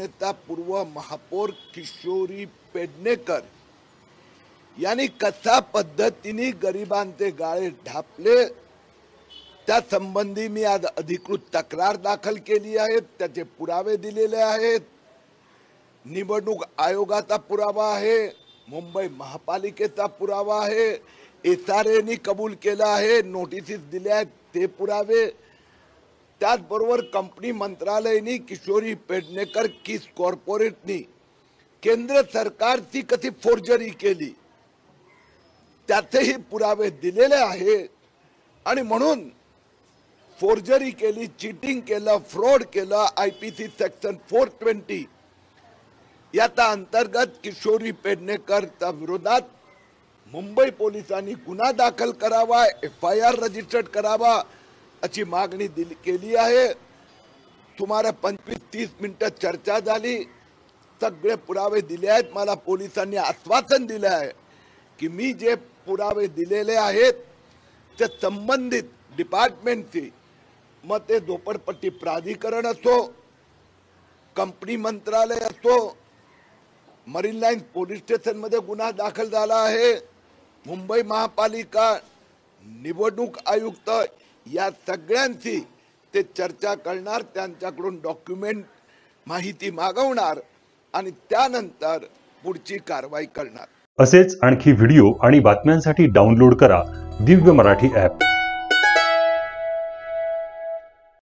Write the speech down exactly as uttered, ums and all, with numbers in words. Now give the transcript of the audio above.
अभिनेता पूर्व महापौर किशोरी पेडणेकर यांनी कशा पद्धतीने गरिबांचे गाळे ढापले त्या संबंधी मी आज अधिकृत तक्रार दाखल केली आहे। त्याचे पुरावे दिलेले आहेत। निवडणूक आयोगाचा पुरावा आहे, मुंबई महापालिकेचा पुरावा आहे, एसआरएनी कबूल केला आहे, नोटिस दिल्या आहेत ते पुरावे। त्याचबरोबर कंपनी मंत्रालयाने किशोरी पेडणेकर किस कॉर्पोरेटनी केंद्र सरकारची कशी फोर्जरी केली त्याचेही पुरावे दिलेले आहे। आणि म्हणून फोर्जरी केली, चीटिंग केलं, फ्रॉड केलं, आयपीसी सेक्शन चारशे वीस याचा अंतर्गत किशोरी पेडणेकरच्या विरोधात मुंबई पोलिसांनी गुन्हा दाखल करावा, एफ आय आर रजिस्टर्ड करावा अशी मागणी दिली केली आहे। सुमारे पंचवीस तीस मिनिटं चर्चा झाली, सगळे पुरावे दिले आहेत। मला पोलिसांनी आश्वासन दिले आहे की मी जे पुरावे दिलेले आहेत ते संबंधित डिपार्टमेंटची, मग ते झोपडपट्टी प्राधिकरण असो, कंपनी मंत्रालय असो, मरीन लाईन पोलीस स्टेशन मध्ये गुन्हा दाखल झाला आहे, मुंबई महापालिका, निवडणूक आयुक्त या सगळ्यांची ते चर्चा करणार, त्यांच्याकडून डॉक्युमेंट माहिती मागवणार आणि त्यानंतर पुढची कारवाई करणार। असेच आणखी व्हिडिओ आणि बातम्यांसाठी डाउनलोड करा दिव्य मराठी ॲप।